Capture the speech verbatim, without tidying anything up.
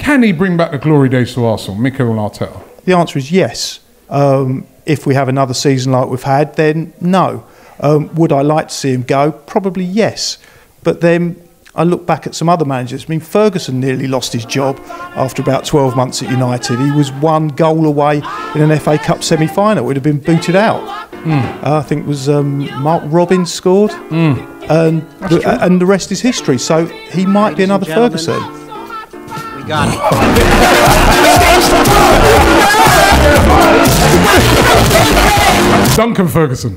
Can he bring back the glory days to Arsenal, Mikel Arteta? The answer is yes. Um, if we have another season like we've had, then no. Um, would I like to see him go? Probably yes. But then I look back at some other managers. I mean, Ferguson nearly lost his job after about twelve months at United. He was one goal away in an F A Cup semi-final. He'd have been booted out. Mm. Uh, I think it was um, Mark Robbie scored. Mm. And, the, and the rest is history. So he might be another Ferguson. We got it. Duncan Ferguson.